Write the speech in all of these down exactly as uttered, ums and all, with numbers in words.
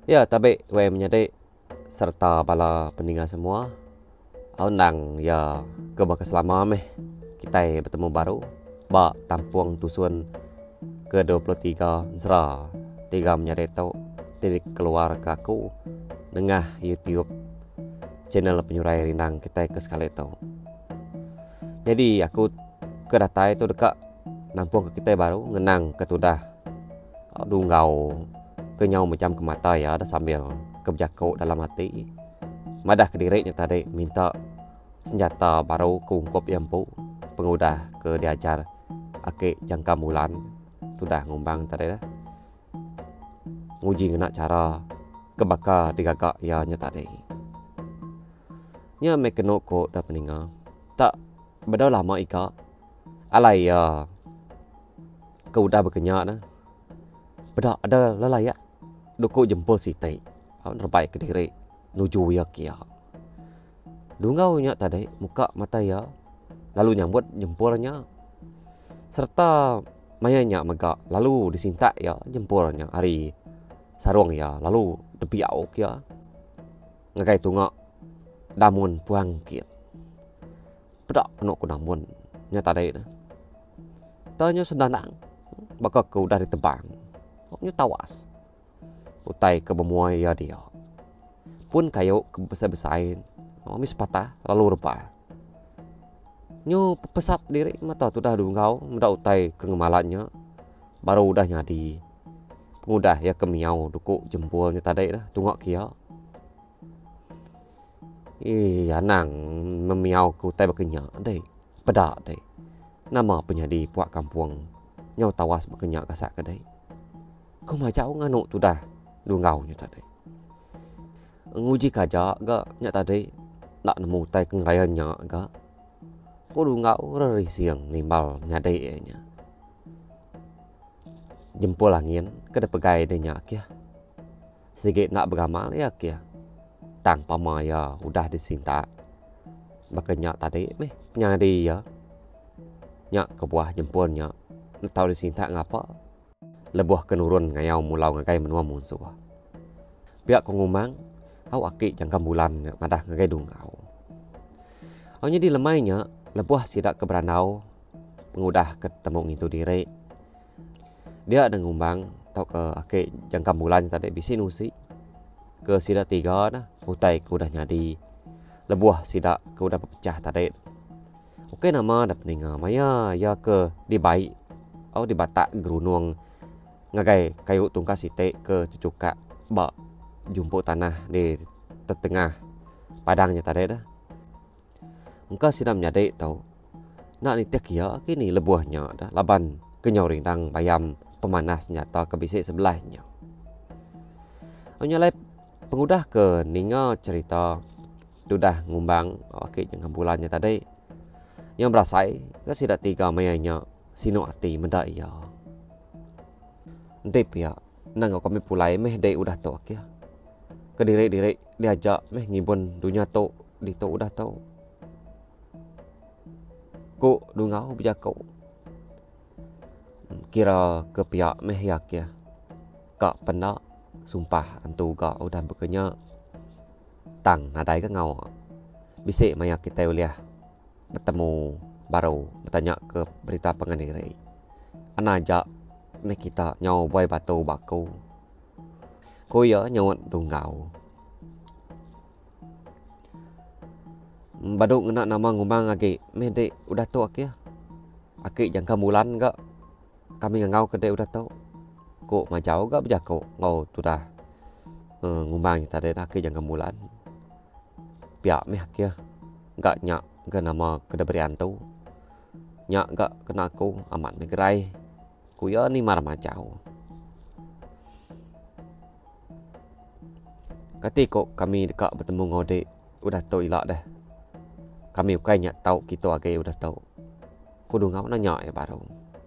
Ya, tapi W M-nya serta para pendengar semua, undang ya ke baka selama meh kita bertemu baru ba Tampuang Dusun ke dua puluh tiga Zra tiga menyadari tau titik keluar ke aku nengah YouTube channel penyurai rindang kita ke sekali tau. Jadi aku ke data itu dekat nampung ke kita baru ngenang ketudah dunggau kenyau macam ke mata ya ada sambil keberjakau dalam hati madah ke dirinya tadi minta senjata baru keungkop yang pu pengudah ke diajar ake jangka bulan sudah ngumbang tadi dah nguji ngena cara kebaka digagak ya nya tadi nya me keno ko da peninga tak bedau lama ika alai ya kau udah berkenyak nah beda ada lelayak doko jempol sitai awan terbaik ke diri nuju ya kia dungau nya tadi muka mata ya lalu nyambut jempolnya serta mayanya megak lalu disinta ya jempolnya hari sarung ya lalu depiau kia ngagai tunga damun puang kia pedak penuh ku damun nya tadi nah tanya sendanang bakal ke udah ditebang nya tawas utai ke bemuai ya dia pun kayu ke besar-besarin mis patah lalu rupa nyu pesap diri mata tu dah dungau mudah utai ke ngemalannya baru udah nyadi pengudah ya kemiau duku jempolnya tadi dah tungak kia ih anang memiau ke utai berkenyak deh pedak deh nama penyadi puak kampung nyau tawas berkenyak kasak kedai kau macam nganu tu dah dungau nya tadi nguji kaja ga nya tadi nak nemu tai kengrayanya ga ko dungau reri siang nimbal nyadai nya jempol angin kada pegai de nya kia sikit nak beramal ya kia tanpa maya udah disinta bakanya tadi meh nyadi ya nya ke buah jempolnya tahu disinta ngapa lebuh kenurun ngayau mulau ngagai menua musuh pihak kongumang au aki jangka bulan madah ngagai dungau aunya di lemainya lebuh sidak ke beranau pengudah ketemu itu diri dia ada ngumbang tau ke aki jangka bulan tadi bisi nusi ke sidak tiga dah utai ke udah nyadi lebuh sidak ke udah pecah tadi oke nama ada peninga maya ya ke di baik au di batak gerunung ngagai kayu tungkas site ke cucuka bak jumpo tanah di tengah padangnya tadi dah engkau sidam nyadai tau nak ni tek ya kini lebuhnya dah laban kenyau rindang bayam pemanas nyata ke bisik sebelahnya aunya lai pengudah ke ninga cerita dudah ngumbang okey jangan bulannya tadi yang berasai ke sidak tiga mayanya sino ati mendak ya Ntip ya, nang kami pulai meh dai udah tau kia. Kediri-diri diajak meh ngibun dunia tau di tau udah tau. Ku dungau bijakau. Kira ke pihak meh ya kia. Kak pena sumpah antu kak udah bekenya tang nadai ke ngau. Bisik maya kita uliah bertemu baru bertanya ke berita pengendiri. Anajak meh kita nyau boy batu baku ko ya nyau dungau badu ngena nama ngumang agi meh de udah tu akia aki jangka bulan gak kami ngau ke de udah tau ko majau gak bejako ngau tu dah uh, ngumang tadi aki jangka bulan pihak meh akia gak nyak ke nama kedeberian tu nyak gak kena aku amat megerai kuya ni mar macau. Ketika kami dekat bertemu ngode udah tahu ilak dah. Kami bukan nyak tahu kita agai udah tahu. Kudu ngau nanya ya baru.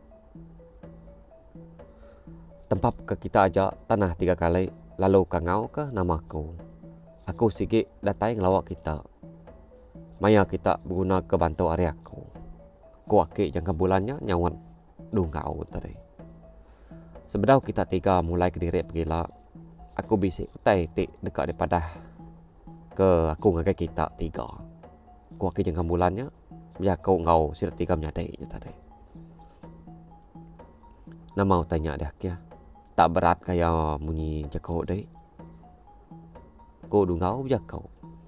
Tempat ke kita aja tanah tiga kali lalu ka ngau ke nama aku. Aku sikit datai ngelawak kita. Maya kita berguna ke bantu area aku. Ku aki jangka bulannya nyawan dungau tadi. Sebedau kita tiga mulai ke diri pergi lah aku bisik kutai tik dekat daripada ke aku ngagai kita tiga. Ku aki jangka bulannya ya kau ngau sirat tiga menyadai nya tadi. Nah mau tanya dah kia. Tak berat kayak munyi jakau deh. Ku du ngau jakau.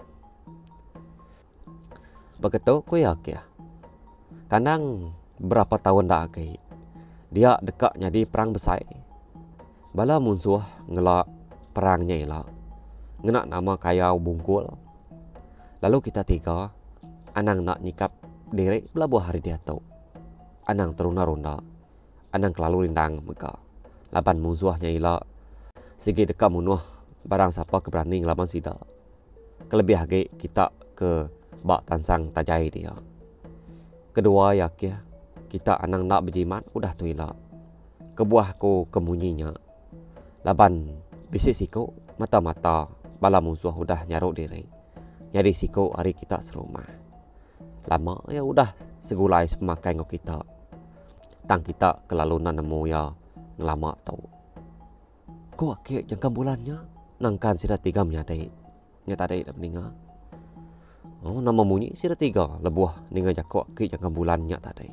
Begitu ku ya kia. Kadang berapa tahun dah kai. Dia dekatnya di perang besar. Bala musuh ngelak perangnya ilah. Ngenak nama kaya bungkul. Lalu kita tiga anang nak nyikap diri belabuh hari dia tahu. Anang teruna-runda. Anang kelalu rindang mega. Laban musuhnya ilah. Segi dekat munuh barang siapa keberani ngelaban sida. Kelebih lagi kita ke bak tansang tajai dia. Kedua ya kia. Kita anang nak berjimat udah tu ilah. Kebuah ku kemunyinya. Laban bisik siku mata-mata bala musuh udah nyaruk diri. Jadi siku hari kita serumah. Lama ya udah segulai semakai ngok kita. Tang kita kelalunan nemu ya ngelama tau. Ku akhir jangka bulannya nangkan sida tiga menyadai. Nyata dai dah meninggal. Oh nama munyi sida tiga lebuah ninga jakok akhir jangka bulannya tadi.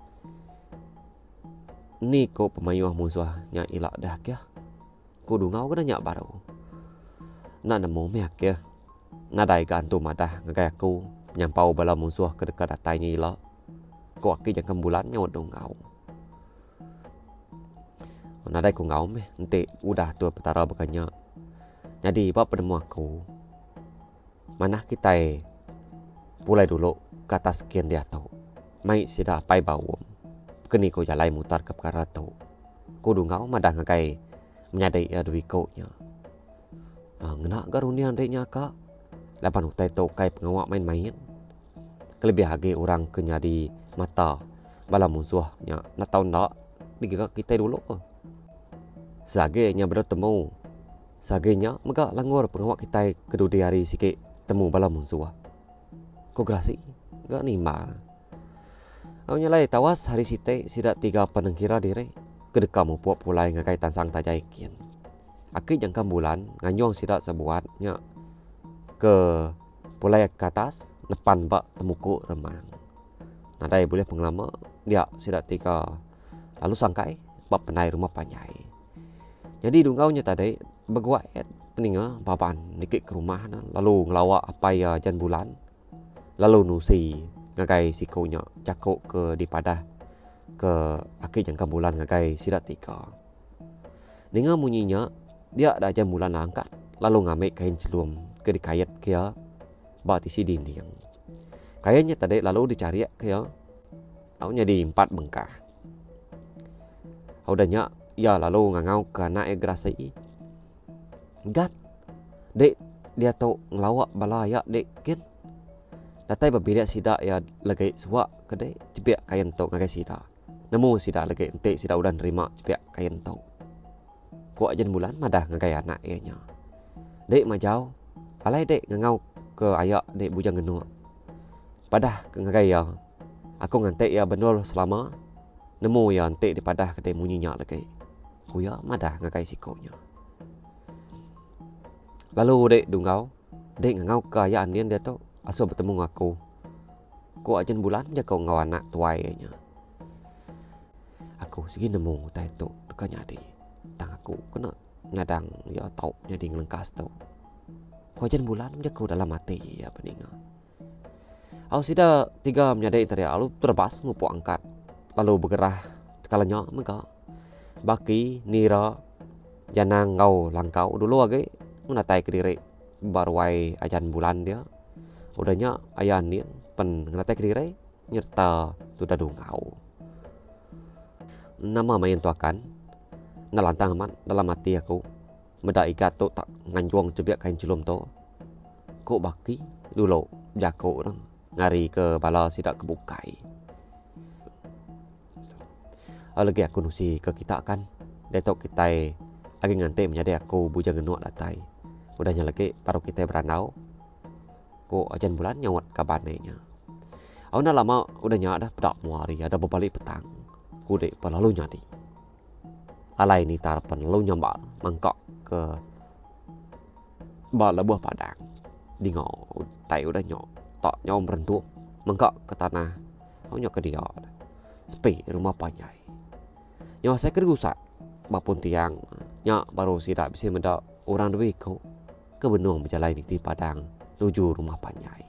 Ni ko pemayuh musuhnya ilak dah kia. Ku dungau kena nyak baru. Nak nemu meak ya. Nadai gantu madah ngagai aku nyampau bala musuh ke dekat datainya ilah. Ku aki jangka bulannya dungau. Nadai ku ngau meh nanti udah tu petara bekanya. Jadi bab penemu aku. Mana kita pulai dulu kata sekian dia tahu. Mai sida pai bawum. Kini ku jalai mutar ke perkara tu. Ku dungau madah ngagai menyadai ya duwi kau nya. Ah, ngenak garunian deknya kak. Lapan utai tau kai pengawak main-main. Kelebih lagi orang kenyadi mata bala musuhnya. Nak tahu nak digigak kita dulu. Sagenya bertemu. Sagenya megak langur pengawak kita kedudi hari sikit temu bala musuh. Ku gerasi gak nimar. Au nyalai tawas hari site sidak tiga penengkira diri. Kedekamu puak pulai ngakai tansang tajai kian. Aki jangka bulan nganyong sidak sebuatnya ke pulai ke atas depan bak temuku remang. Nadai boleh pengelama dia sidak tiga lalu sangkai bak penai rumah panyai. Jadi dungaunya tadi beguat peninga baban dikit ke rumah lalu ngelawak apa ya jan bulan. Lalu nusi ngagai sikunya cakuk ke di padah ke akhir jangka bulan ngagai sidak tiga. Dengar munyinya dia dah jam bulan angkat lalu ngambil kain celum ke dikayat kia bak isi dinding. Kayaknya tadi lalu dicari kia aunya di empat bengkah. Audanya ya lalu ngangau ke anak egrasi. Gat dek dia tahu ngelawak balaya dek kin. Datai berbeda sidak ya lagi suak ke dek cebiak kain tok ngagai sidak. Nemu sidak lagi entik sidak udah nerima cepiak kain tau. Kuak jen bulan madah ngagai anak ianya. Dek majau. Alai dek ngangau ke ayak dek bujang genuk. Padah ke ngagai ya. Aku ngantek ya benul selama. Nemu ya entik di padah ke dek munyinya lagi. Kuya madah ngagai sikonya. Lalu dek dungau. Dek ngangau ke ayak anian dia tu. Asal bertemu aku. Kuak jen bulan dia kau ngau anak tuai ianya. Aku segi nemu tai tu dekat nyadi. Tang aku kena ngadang ya tau nyadi ngelengkas tu. Hujan bulan dia kau dalam mati ya peninga. Aku sida tiga menyadai tadi lalu terbas ngupu angkat. Lalu bergerah kalanya mega. Baki nira janang ngau langkau dulu lagi menatai ke diri barwai ajan bulan dia. Udahnya ayah nin pen ngelatai ke diri nyerta sudah dungau. Nama main tuakan nalantang amat dalam hati aku meda ikat tu tak nganjuang cebiak kain celum tu ku baki dulu jako orang ngari ke bala sidak kebukai. Lagi aku nusi ke kita kan detok kita agi ngante menyadai aku bujang genuk datai. Udahnya lagi baru kita beranau ku ajan bulan nyawat kabannya. Aku nak lama udahnya ada pedak muari ada berbalik petang. Kudek pelalu nyadi. Alai ni tarapan lalu nyambal mangkok ke ba lebuh padang di ngau tai udah nyok tok nyom rentuk mengkak ke tanah au nyok ke dia sepi rumah panyai nyawa saya kerusak bapun tiang nyak baru sidak bisa mendak orang duit kau ke benung berjalan di padang menuju rumah panyai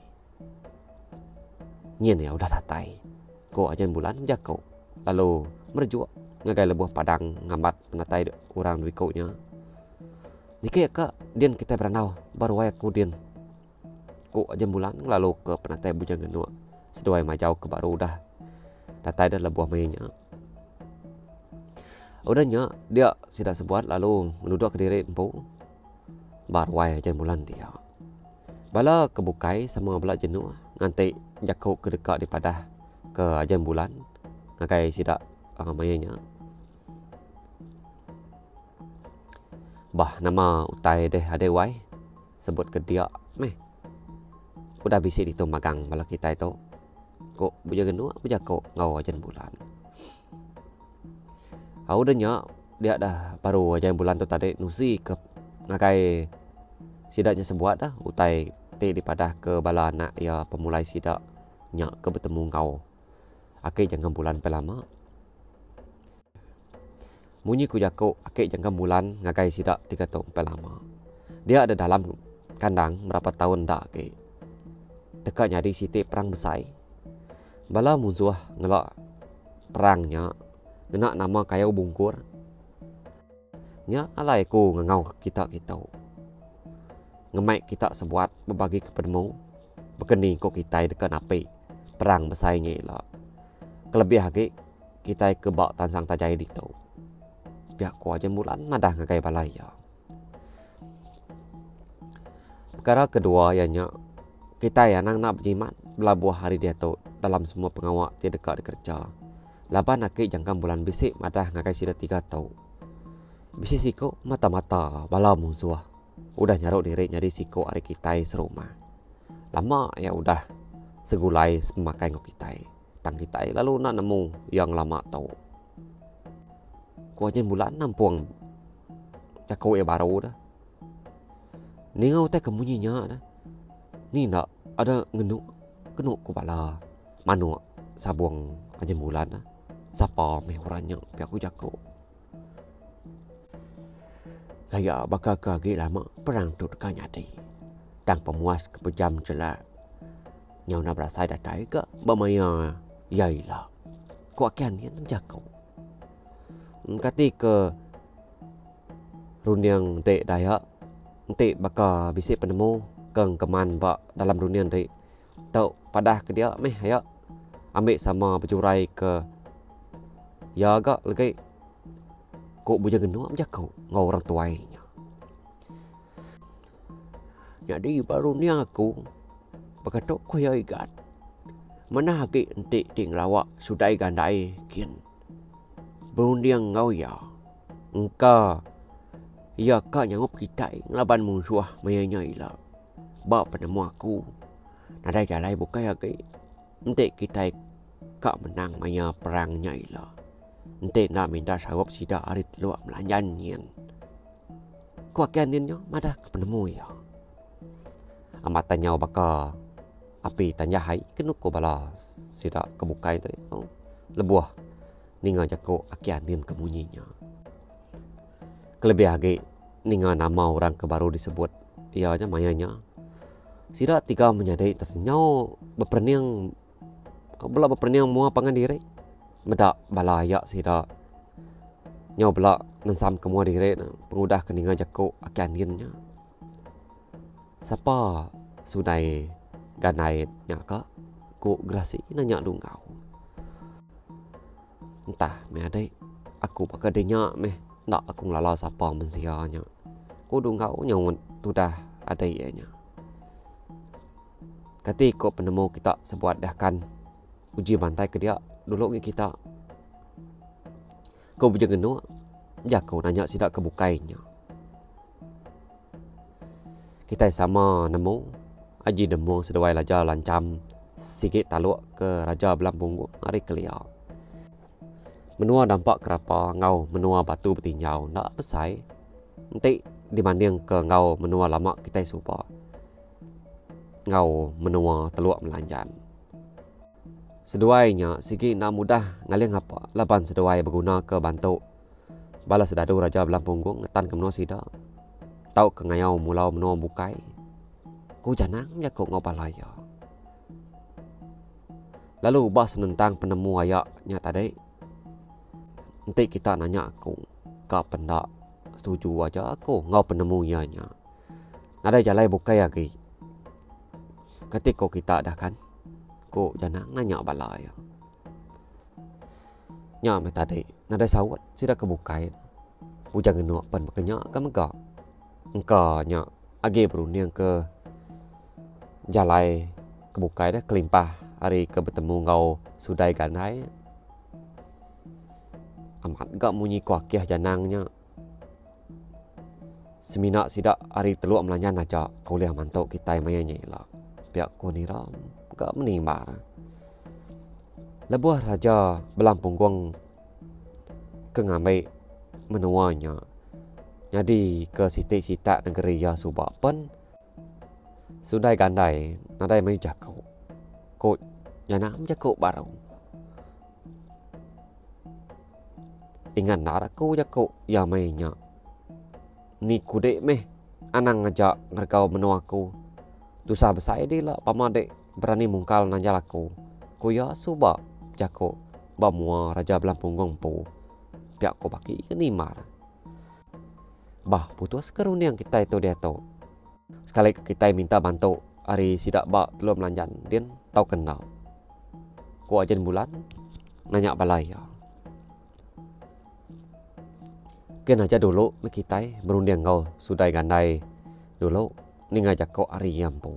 nyen ya udah datai ko ajan bulan menjakau lalu merjuak ngagai lebuh padang ngambat penatai orang duit kau nya niki ka dian kita beranau baru wayak ku dian ku ajan bulan lalu ke penatai bujang genua seduai majau ke baru udah datai dah lebuh mainnya udahnya dia sudah sebuat lalu menuduk ke diri empu baru wayak ajan bulan dia bala kebukai sama bala jenuh ngantai jakau ke dekat daripada ke ajan bulan ngakai sidak uh, mainnya bah nama utai deh ada wai sebut ke dia meh udah bisa itu magang bala kita itu kok buja genua buja kok ngau ajan bulan au udahnya dia dah baru ajan bulan tu tadi nusi ke ngakai sidaknya sebuat dah utai te daripada ke bala anak ya pemulai sidak nyak ke bertemu kau akai jangan bulan pelama munyi ku jako akai jangan bulan ngagai sidak tiga tahun pelama dia ada dalam kandang berapa tahun dak ke dekatnya di siti perang besar bala musuh ngelak perangnya kena nama kaya bungkur nya alai ku ngangau kita kita ngemai kita sebuat berbagi kepadamu berkeni kok kita dekat api perang besarnya lah kelebih lagi kita ke bak tansang tajai di tau pihak ku aja bulan madah ngagai balaya perkara kedua ianya kita ya nang nak berjimat belabuh hari dia tu dalam semua pengawak dia dekat di kerja laban akik jangkam bulan bisik madah ngagai sida tiga tau bisik siko mata-mata bala musuh udah nyaruk diri nyari siko hari kita serumah lama ya udah segulai semakai ngok kita tang kita lalu nak nemu yang lama tau kuajen bulan nampung jakau ya baru dah ni ngau teh kemunyinya dah ni nak ada ngenuk kenuk ku bala manu sabuang ajen bulan dah sapa meh orangnya pihak ku jakau saya bakal kagi lama perang tu dekat nyati tang pemuas kepejam celak nyau na berasai datai ke bamaya yailah ku akan ni jakau kati ke runiang dek dayak nanti bakal bisik penemu keng keman bak dalam runiang dek tau padah ke dia meh ayo ambil sama berjurai ke ya agak lagi kok buja genua jakau ngau orang tuainya jadi baru ni aku berkata ku ya igat mana haki nanti ting lawak sudai gandai kian berundiang ngau ya engkau ya kak nyangup kita ngelaban musuh mayanya ila bak penemu aku nada jalai bukai haki nanti kita kak menang maya perangnya ila nanti nak minta sawap sida arit luak melanjan nian ku akan niannya madah ke penemu ya amat tanya baka api tanya hai kenuk ko bala sida kebukai tadi oh, lebuah ninga jako akan nian kemunyinya kelebih lagi ninga nama orang ke baru disebut ianya mayanya sida tiga menyadai ternyau berperniang bela berperniang mua pangan diri medak balaya sida nyau bela nensam kemua diri pengudah keninga jako akan niannya siapa sunai ganai nyaka ku grasi nanya dungau entah me adai aku pakai denya meh nak aku ngelala siapa menzianya ku dungau nyau tu dah ada ianya kati ko penemu kita sebuat dah kan uji bantai ke dia dulu kita kau buja genu ya kau nanya sidak kebukainya kita sama nemu aji demo sedawai raja lancam sikit taluk ke raja Belambung hari kelia menua dampak kerapa ngau menua batu bertinjau nak pesai nanti dibanding ke ngau menua lama kita supa ngau menua teluk melanjan. Seduainya sigi nak mudah ngaling apa laban seduai berguna ke bantu balas sedadu raja belam punggung ngetan ke menua sida tau ke ngayau mulau menua bukai ku janang ya ku ngau balaya. Lalu ubah senentang penemu ayaknya tadi nanti kita nanya aku ke pendak setuju aja aku ngau penemu ianya ada jalai bukai lagi ketika kita dah kan ku janang nanya balaya nya me tadi nada sawat sudah kebukai bujang genuk pan bekenya kan mega engka nya age beruniang ke jalai kebukai dah kelimpah hari ke bertemu ngau sudai ganai amat gak munyi kuakiah janangnya semina sidak hari teluk melanjan aja kuliah mantau kita mayanya lah pihak ku ni ram gak menimbar lebuah raja belam punggung ke ngamai menuanya jadi ke sitik-sitak negeri ya subak pun sudai gandai nadai mai jakau ko janam jakau baru ingat naraku jakau ya mainnya ni kudek meh anang ngajak ngerkau menuaku dosa besar dia lah pamadek berani mungkal nanjal aku ku ya subak jakau bamua raja belam punggung pu pihak ko baki ke nimar bah putus keruniang kita itu dia tahu sekali kita minta bantu hari sidak bak telur melanjan dia tahu kenal ku ajan bulan nanya balaya ken aja dulu me kita berunding kau sudai gandai dulu ni ngajak kau hari yampu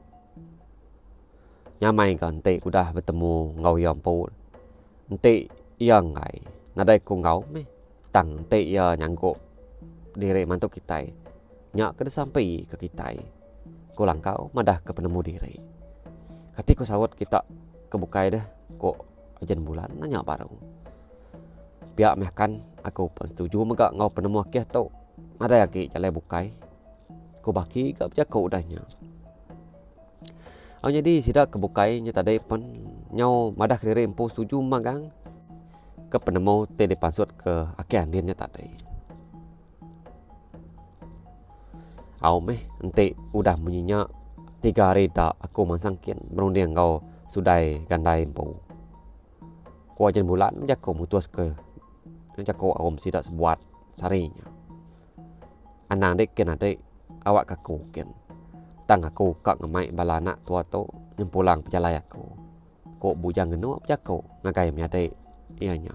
nyamai kan te udah bertemu ngau yampu te yang ngai nadai ku ngau me tang te ya nyanggo diri mantuk kita nyak ke sampai ke kita ku langkau madah ke penemu diri ketika sawat kita kebukai dah kok ajan bulan nanya baru pihak mehkan aku pun setuju mega ngau penemu akhir tau ada lagi jalai bukai ku baki ke berjaku udahnya oh jadi sidak kebukai nya tadi pun nyau madah diri empu setuju magang ke penemu te dipansut ke akhir dia tadi au meh ente udah menyinya tiga hari dah aku masangkin berunding kau sudai gandai empu ku ajan bulan jaku mutus ke jaku awam sidak sebuat sarinya anang dek ken adek awak kaku ken tang aku kak ngemai balana tua tu nyempulang pejalai aku kok bujang genu jaku ngagai mi adek ianya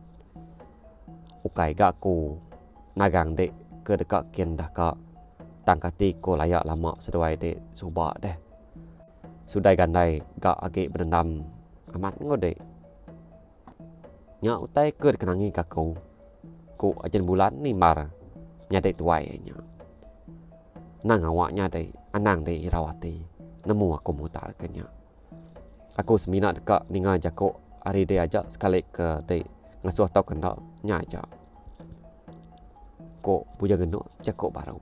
ukai gak aku nagang dek ke dekat ken dah kak tangkati ko layak lama seduai dek subak deh sudai gandai gak age berendam amat ngode nya utai ke kenangi kaku ku ajan bulan ni mar nya dek tuai nya nang awaknya dek anang dek irawati nemu aku mutar kenya aku semina dekat ninga jako hari dia ajak sekali ke dek ngasuh tau kena nya aja ko puja genuk jako baru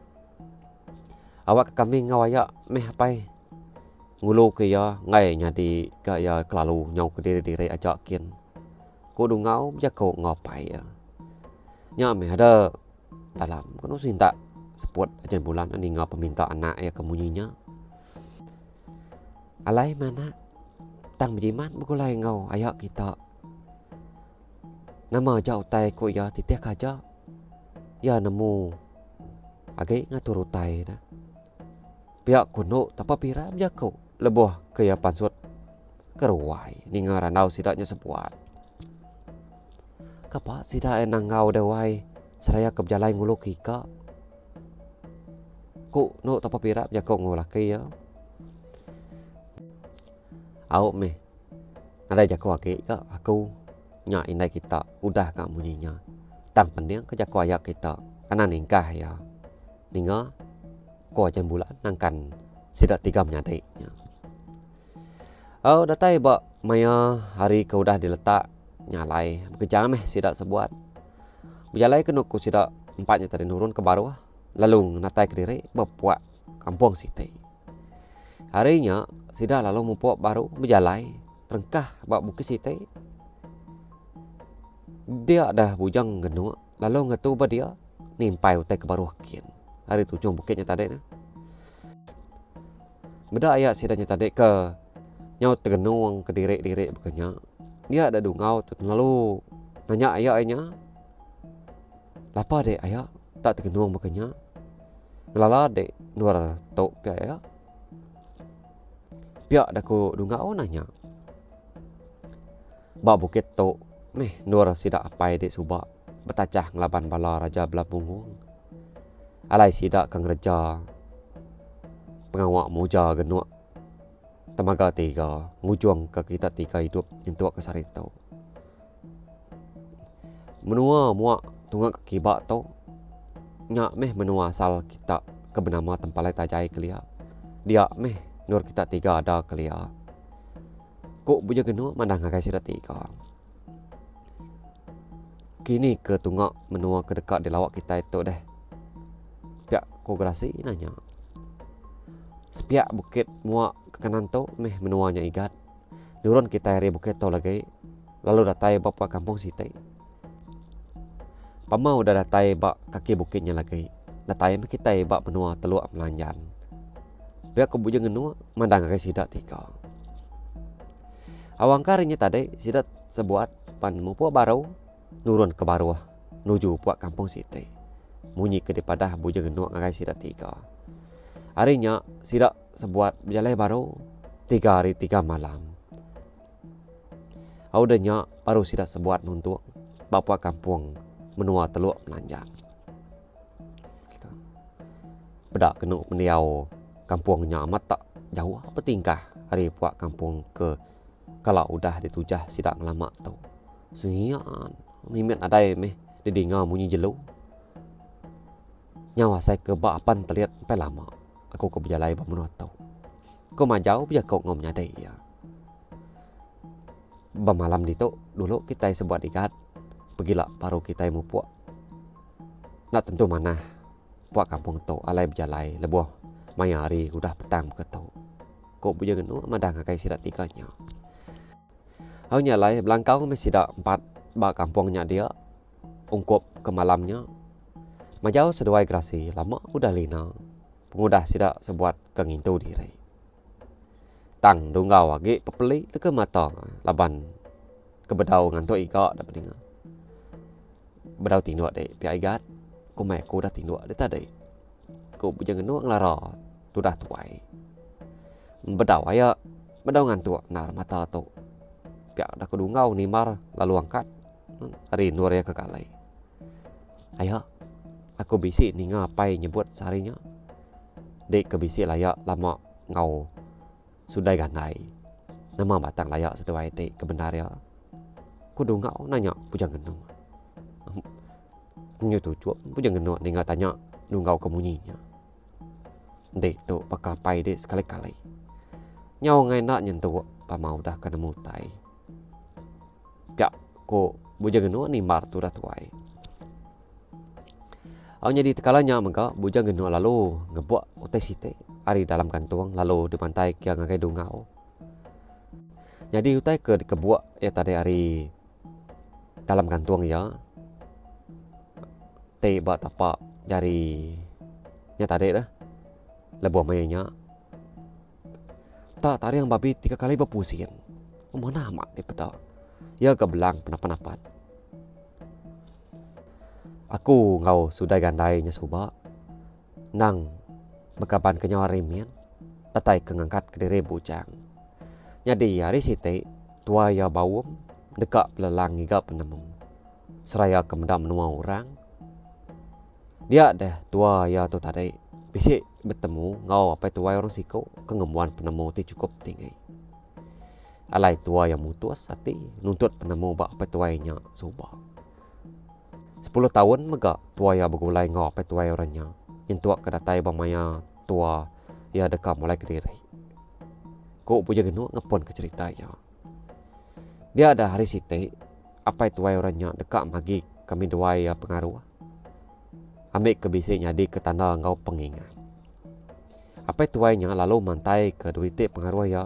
awak kami ngawaya meh apai ngulu ke ya ngai nya di ke ya kelalu nyau ke diri diri ajak kin ko dungau jako ngapai ya nya meh ada dalam kono sinta seput ajan bulan ani ngau peminta anak ya kemunyinya alai mana tang bejiman bukulai ngau ayak kita nama jauh tai ko ya titik aja ya nemu age ngatur utai dah pihak kuno tapa pira jako leboh ke ya pansut keruai ninga ranau sidaknya sebuat kapa sidak enang ngau dewai seraya ke berjalan ngulu kika ku no tapa pira jako ngulaki ya au me ada jako ake ka aku nya indai kita udah gak munyinya tang pendiang ke jako ayak kita karena nikah ya ninga ko ajan bulan nangkan sidak tiga menyadainya oh datai ba maya hari ke udah diletak nyalai bekerja meh sidak sebuat berjalai ke nuku sidak empatnya tadi nurun ke bawah lalu natai kediri berpuak kampung site. Harinya sida lalu mempuak baru berjalai terengkah bak bukit site. Dia dah bujang genuk lalu ngetu ba dia nimpai utai ke baru kian. Hari tu jong bukitnya tadi na. Beda ayat sidanya tadi ke nyau tergenuang ke direk-direk bekenya. Dia ada dungau tu lalu nanya ayahnya. Lapa dek ayah tak tergenuang bekenya. Ngelala dek luar tok pia ayah. Pia dah ku dungau nanya. Ba bukit tok meh nur sidak apai dek subak betacah ngelaban bala raja belabung. Alai sidak kang reja pengawak moja genuak temaga tiga ngujuang ke kita tiga hidup nyentuak ke sarito. Menua muak tunggak kibak tu nyak meh menua asal kita ke benama tempalai tajai kelia. Dia meh nur kita tiga ada kelia. Kok buja genuak mandang ngakai sida tiga. Kini ke tunggak menua ke dekat di lawak kita itu deh. Piak ko gerasi nanya. Sepiak bukit muak ke kanan tu meh menuanya igat. Nurun kita hari bukit tu lagi. Lalu datai bapa kampung site. Pamau dah datai bak kaki bukitnya lagi. Datai meh kita bak menua teluk melanjan. Piak ko buja genua mandang ke sidak tiga. Awang karinya tadi sidak sebuat pan mupu baru nurun ke baru nuju puak kampung site. Munyi ke daripada buja genua ngakai sidak tiga. Harinya sidak sebuat berjalan baru tiga hari tiga malam. Audanya baru sidak sebuat nuntuk bapa kampung menua teluk melanjan. Bedak kena meniau kampungnya amat tak jauh apa tingkah hari puak kampung ke kalau udah ditujah sidak ngelamak tu. Sunyian mimet adai meh didinga munyi jelu. Nyawa saya ke bak apan terlihat sampai lama. Aku ke berjalai bermenua tau. Kau majau biar kau ngom nyadai ya. Bermalam di tu dulu kita sebuat ikat. Pergilah baru kita mu puak. Nak tentu mana puak kampung tu alai berjalai lebuh mayari udah petang ke tu. Kau punya genu madang kai sidak tiganya. Au nyalai belangkau mesti sidak empat bak kampungnya dia. Ungkup ke malamnya. Majau seduai gerasi lama udah lina. Pengudah sidak sebuat kengintu diri. Tang dunggau lagi pepeli deke mata laban kebedau ngantuk iga dapat dengar. Bedau tinduak dek pihak igat. Ku mai ku dah tinduak dek tadi. Ku jangan nuak ngelara tu dah tuai. Bedau aya bedau ngantuk nar mata tu. Pihak dah kedungau nimar lalu angkat. Hari nur ya kekalai. Ayo aku bisi ni ngapai nyebut seharinya. Dek kebisi layak lama ngau sudah gandai. Nama batang layak seduai dek kebenar ya. Ku dungau nanya pujang genung. Nyu tu cuak pujang genung dengar tanya dungau kemunyinya. Dek tu pakapai dek sekali-kali. Nyau ngai nak nyentuh pamau dah kena mutai. Piak ku bujang genung ni mar tu dah tuai. Awalnya di tekalanya maka bujang genuk lalu ngebuat utai site hari dalam kantung lalu di pantai kia ngagai dungau. Jadi utai ke kebuat ya tadi hari dalam kantung ya. Te bak tapak jari nya tadi dah. Lebuh mayanya. Tak tadi yang babi tiga kali berpusing. Mana amat di peda. Ya ke belang penap-penapat. Aku ngau sudah gandainya subak. Nang bekaban kenyawa remian. Tatai kengangkat ke diri bujang. Jadi hari site tua ya bawum dekat belelang hingga penemu. Seraya kemedam menua orang. Dia dah tua ya tu tadi. Bisik bertemu ngau apa tua orang siko kengemuan penemu ti cukup tinggi. Alai tua yang mutus hati nuntut penemu bak apa tuainya subak. Sepuluh tahun mega tua ya bergulai ngau apa tua orangnya. Yentuak kedatai bamaya tua ya dekat mulai ke diri. Kau punya genuk ngepon ke cerita ya. Dia ada hari site apa tua orangnya dekat magi kami dua ya pengaruh. ambil ke bisiknya di ke tanda ngau pengingat. Apa tuainya lalu mantai ke duit pengaruh ya.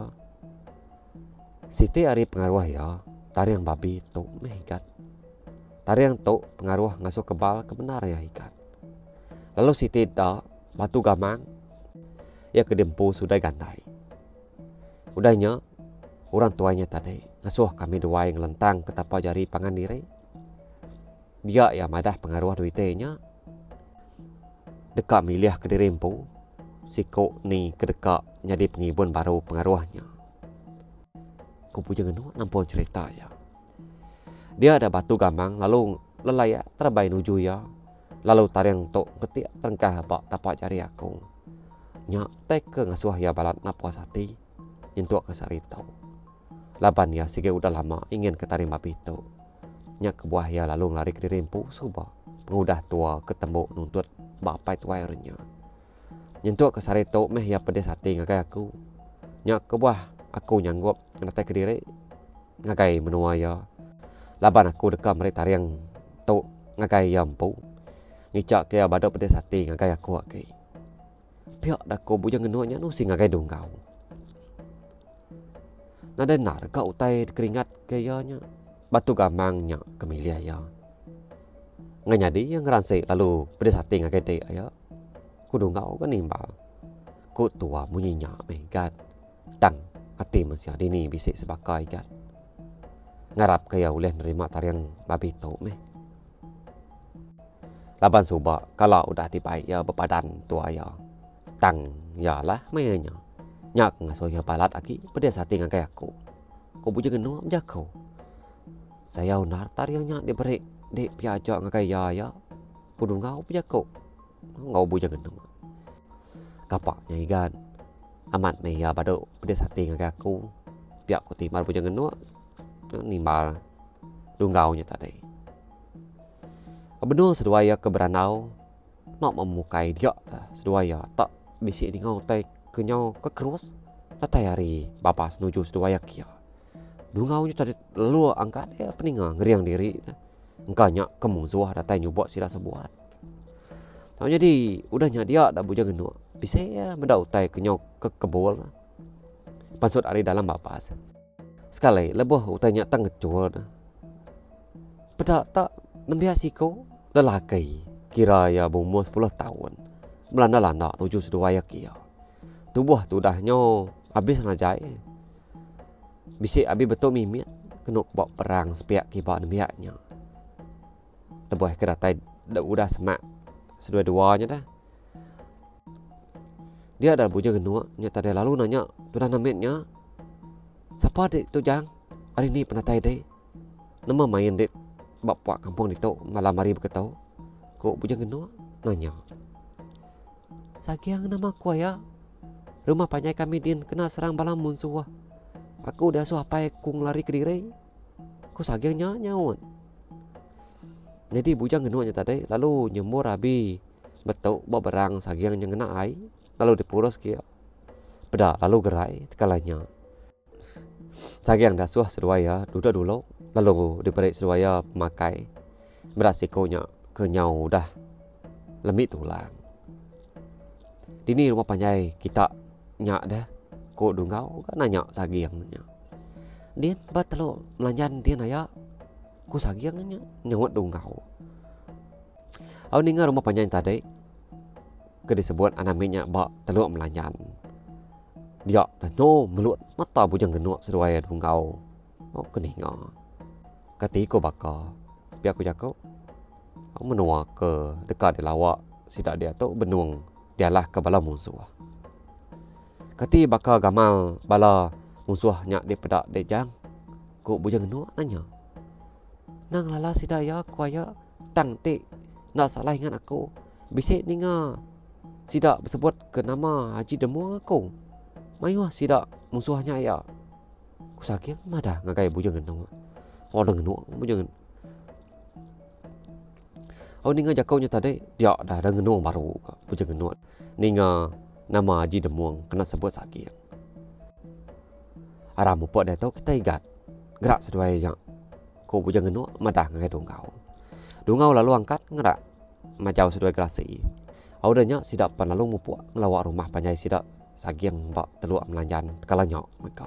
Siti ari pengaruh ya, tari yang babi tu meh ikat. Tari yang tu pengaruh ngasuh kebal kebenar ya ikat. Lalu Siti dah batu gamang ya kedempu sudah gandai. Udahnya orang tuanya tadi ngasuh kami dua yang lentang ke tapak jari pangan diri. Dia ya madah pengaruh duitnya. Dekat milih ke dirempu. Siko ni kedekak jadi pengibun baru pengaruhnya. Ku punya ngenu nampun cerita ya. Dia ada batu gamang lalu lelaya terbaik nuju ya. Lalu tariang tok ketik tengkah bak tapak jari aku. Nyak tek ke ngasuh ya balat napuas hati. Nyentuk ke sarito. Laban ya sige udah lama ingin ke tarim babi itu. Nyak ke buah ya lalu lari ke dirempu subah. Pengudah tua ketemu nuntut bapai tuairnya. Nyentuk ke sarito meh ya pedes hati ngagai aku. Nyak ke buah aku nyanggup ngenatai ke diri. Ngagai menua ya. Laban aku dekat mereka tariang tok ngagai ya empu. Ngicak ke badok pedes hati ngagai aku akai. Piak dako bujang genuanya nu sing ngagai dongkau. Nada nar kau utai keringat kayanya batu gamangnya kemilia ya. Nganyadi yang ngeransai lalu pedes hati ngagai dek ya. Ku dongkau kan nimbal. Ku tua munyinya megat. Tang hati masih dini bisik sebakai gat. Ngarap kaya uleh nerima tariang babi tau meh. Laban subak kalau udah dibaik ya berpadan tua ya. Tang ya lah mainnya. Nyak ngasuh ya balat aki pedes hati ngagai aku. Ku bujang genu menjakau. Saya unar tariangnya diberi dek piajak ngagai ya ya. Ku dongkau pijakau. Ngau bujang genu. Kapaknya ikan. Amat meya baduk pedes hati ngagai aku. Piak ku timar bujang genu. Nimbal dongkaunya tadi. Benar seduaya keberanau. Nak memukai dia seduaya tak bisik di ngau tai kenyau kekerus. Latai hari bapas nuju seduaya kia. Dongkaunya tadi lalu angkat dia peninga ngeriang diri. Engkanya kemungsuah datai nyubok sila sebuat. Tahu jadi udahnya dia dah bujang genu. Bisa ya mendau tai kenyau ke kebol. Pasut hari dalam bapas. Sekali lebuh utanya tengecur. Pedak tak nembiasiko lelaki kira ya berumur sepuluh tahun. Melanda-landa tujuh seduaya kia. Tubuh tu dah nyo habis najai. Bisik habis betul mimit. Kena bawa perang sepiak kibak nembiaknya. Lebuh kedatai udah semak sedua-duanya dah. Dia ada bujang genua. Nya tadi lalu nanya tu dah namitnya. Siapa dek tu jang? Hari ni penatai dek. Nama main dek bapak kampung itu malam hari berketau. Kok bujang genua? Nanya. Sagiang nama ku ya. Rumah panjai kami din kena serang balam musuh. Aku dah suapai kung lari ke diri. Ku sagiang nyawan. Jadi bujang genuanya tadi lalu nyemur abi betul bawa berang sagiang yang kena ai lalu dipurus kia. Beda lalu gerai tekalanya. Sagiang dah suah seduaya duduk dulu lalu diberi seduaya pemakai. Berasikonya kenyau dah lemit tulang. Dini rumah panjai kita nyak dah. Kok dongkau kan nanya sagiangnya. Din bat lo melanjan dia naya. Ku sagiangnya nyawat dongkau. Aku dengar rumah panjang tadi. Ke disebut anamnya bak teluk melanjan. Dia dah no melut mata bujang genuk seduaya dongkau. Oh keninga. Ketika baka. Biar aku jakau. Aku menua ke dekat di lawak. Sidak dia tu benuang. Dialah ke bala musuh. Kati baka gamal bala musuhnya di pedak dejang. Ku bujang genuk nanya. Nang lala sidaya kuaya tang tik nak salah ingat aku. Bisik ninga. Sidak bersebut ke nama Haji Demu aku. Mayuah sidak musuhnya ya. Ku saking madah ngagai bujang genuk. Orang genuk bujang genuk. Oh ninga jakaunya tadi dia dah ada genuk baru bujang genuk. Ninga nama Haji Demu kena sebut saking. Aram upok dia tu kita igat. Gerak seduai yang. Ku bujang genuk madah ngagai dongkau. Dongkau lalu angkat ngerak. majau sedua gerasi. Audanya sidak panlalu mupuk ngelawak rumah panjai sidak sagiang bak teluk melanjan kalanyok mereka.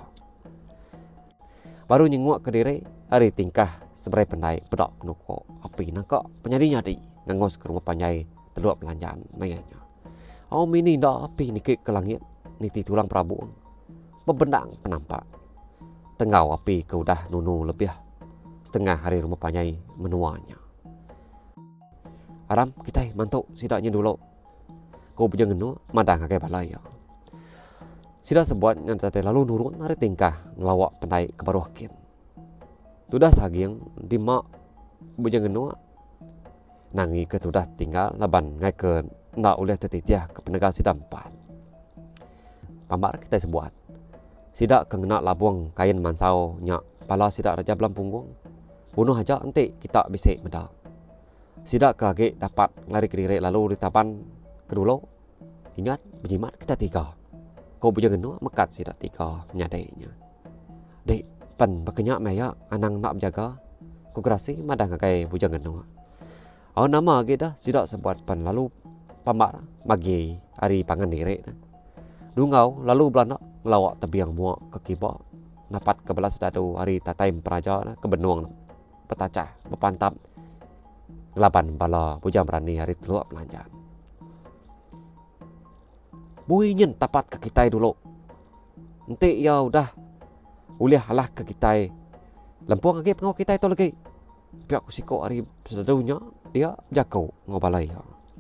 Baru nyenguk ke diri hari tingkah seberai pendai pedak nuko api nakak penyadi nyadi ngangos ke rumah panjai teluk melanjan mayanya. Au mini ndak api nikik ke langit niti tulang Prabu bebendang penampak. Tenggau api ke udah nunu lebih setengah hari rumah panjai menuanya. Aram kita mantuk sidaknya dulu. Kau punya ngenu madang kagai balai ya. Sidak sebuat yang tadi lalu nurun hari tingkah ngelawak pendai ke baruakin. Tudah sagiang di mak punya ngenu nangi ke tudah tinggal laban ngai ke ndak oleh tetitiah ke penegak sidampan. Pambar kita sebuat. Sidak kena labuang kain mansau nyak pala sidak raja belam punggung. Bunuh aja nanti kita bisik medak. Sidak kage dapat lari ke diri lalu ditapan kedua. Ingat berjimat kita tiga. Kau punya genu mekat sidak tiga menyadainya. Dek pan berkenyak maya anang nak berjaga. Ku gerasi madang kagai bujang genu. Oh nama age dah sidak sebuat pan lalu pambar bagi hari pangan diri. Dungau lalu belanda ngelawak tebiang muak ke kibak. Napat ke belas dadu hari tatai peraja ke benuang petacah berpantap. Laban bala bujang berani hari teluk melanjan. Buinyen tapat ke kita dulu. Nanti ya udah uliah halah ke kita. Lempuang lagi pengau kita itu lagi. Pihak kusiko hari sedadunya dia jakau ngobalai.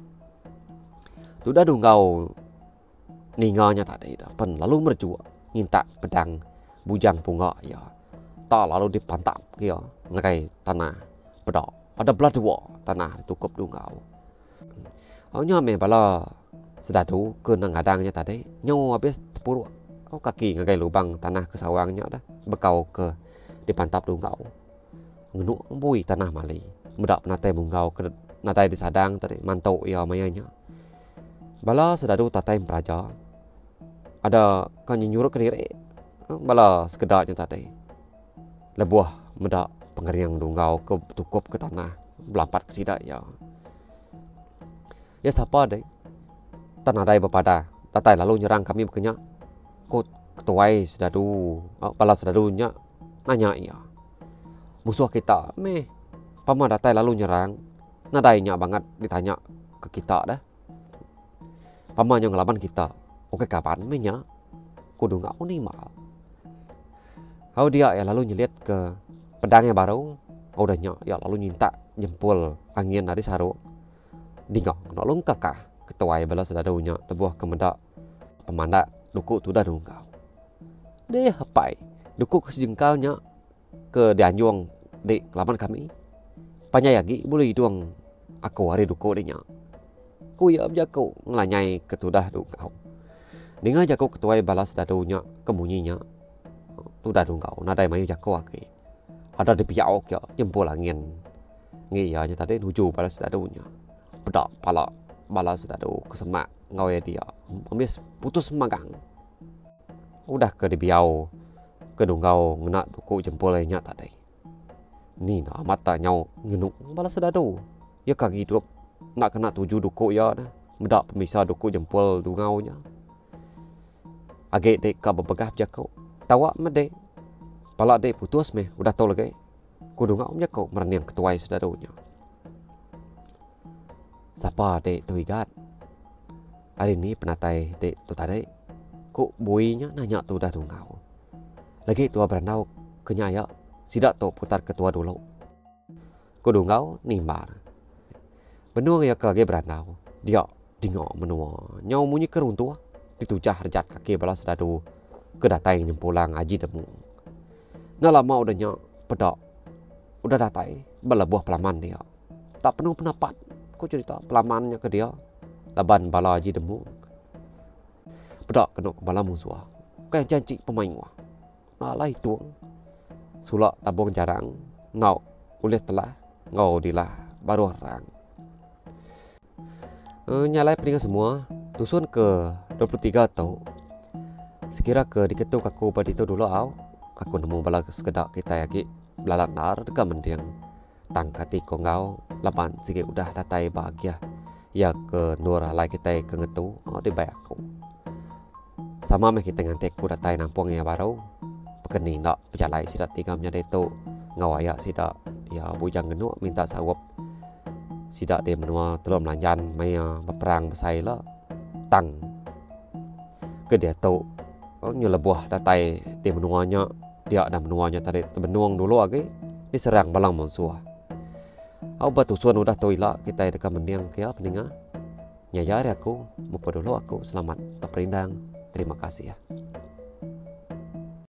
Sudah dungau ninganya tadi dah. Pen lalu merjua minta pedang bujang punga ya. Tak lalu dipantap kia ngakai tanah pedak. Ada belah dua tanah ditukup dungau. Awnya me bala sedadu ke nangadangnya tadi nyaw habis tepuru oh kaki ngagai lubang tanah ke sawangnya dah bekau ke dipantap dungau ngenu bui tanah mali medak natai bungau ke natai disadang tadi mantau ia mayanya bala sedadu tatai peraja ada kan nyuruh ke diri bala sekedarnya tadi lebuah medak pengeriang dungau ke tukup ke tanah belampat ke sidak ya ya siapa deh tanah dai bepada tatai lalu nyerang kami berkenyak kut ketuai sedadu oh, bala sedadunya nanya iya musuh kita meh pama datai lalu nyerang nadainya banget ditanya ke kita dah pama yang ngelaban kita oke kapan mehnya kudu ngau ni mal kau dia ya lalu nyeliat ke pedangnya baru udahnya ya lalu nyinta jempol angin dari saru dingau nolong kakak ketuai bala sedadunya tebuah kemendak pemandak duku tu dah dungkau deh hapai duku kesejengkalnya ke dianjuang di kelaman kami panyayagi boleh duang aku hari duku dinya ku ya jaku ngelanyai ketudah dungkau dengan jaku ketuai bala sedadunya kemunyinya tu dah dungkau nadai mayu jaku aki ada di piau ya jempol angin ngiyanya tadi nuju bala sedadunya pedak pala bala sedadu kesemak ngau ya dia habis putus magang udah ke dibiau ke dungau ngena duku jempol lainnya tadi ni na mata nyau ngenuk bala sedadu ya kaki hidup nak kena tuju duku ya dah medak pemisah duku jempol dungaunya agak dek ka bebegah jakau tawa mede pala dek putus meh udah tahu lagi ku dungau jakau meraniang ketuai sedadunya siapa dek tu igat hari ini penatai dek tu tadi ku buinya nanya tu dah dungau lagi tua berandau kenyaya sidak tu putar ketua dulu ku dungau nimbar benua ya kage berandau dia dingok menua nyau munyi keruntua ditujah rejat kaki bala sedadu kedatai nyempulang aji demu ngalama udahnya pedak udah datai bala buah pelaman dia tak penuh penapat ku cerita pelamannya ke dia laban bala aji demu pedak kena ke bala musuh kayak janji pemain wah nalai tuang sulak tabung jarang ngau ulit telah ngau dilah baru orang e, nyalai peningan semua tusun ke dua puluh tiga tau sekira ke diketuk aku pada itu dulu au aku nemu bala sekedak kita yaki belalat nar dekat mendiang tangkati ko ngau laban sikit udah datai bahagia ya ke nur lai kita ke ngetu oh di bay aku sama meh kita ngantek ku datai nampung ya baru pekeni nak pejalai sidak tigamnya deto ngawaya sidak ya bujang genuk minta sawap sidak dia menua telur melanjan maya berperang besai lah tang ke dia tau oh nyu lebuah datai dia menuanya dia ada menuanya tadi benuang dulu lagi diserang balang monsuah au batu suan udah toila kita dekat mendiang kia peninga nyayari aku mupa dulu aku selamat berperindang terima kasih ya.